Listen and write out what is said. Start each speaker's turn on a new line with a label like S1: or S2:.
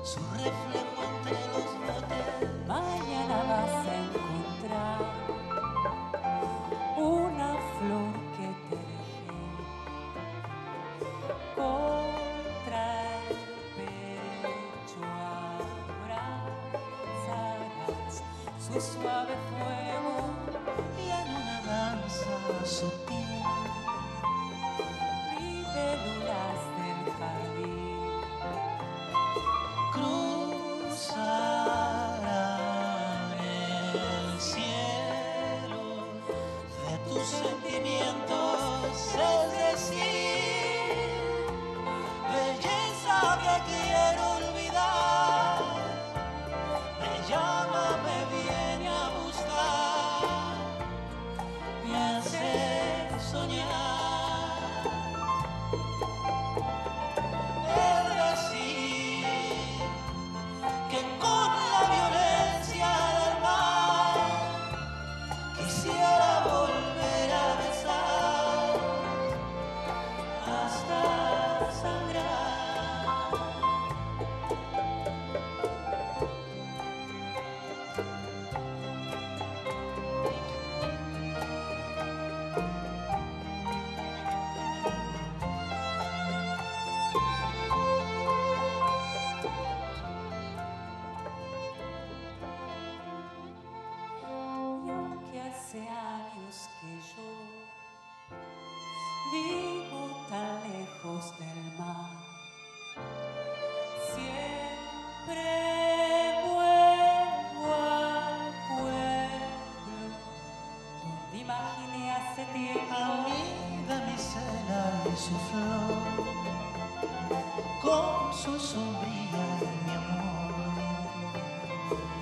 S1: su reflejo entre los botes.
S2: Mañana vas a encontrar una flor que te dejé contra el pecho. Abrazarás su suave fuego
S1: Y en una danza sutil
S2: libélulas del jardín
S1: cruzarán el cielo de tus sentimientos, es decir, belleza que quiero olvidar, me llama, me viene a buscar, me hace soñar. Es decir, que con la violencia del mar quisiera volver a besar hasta sangrar.
S2: Y aunque hace años que yo vivo tan lejos del mar, siempre vuelvo al pueblo donde imaginé hace tiempo
S1: Amiga misera y su flor, con su sombría y mi amor,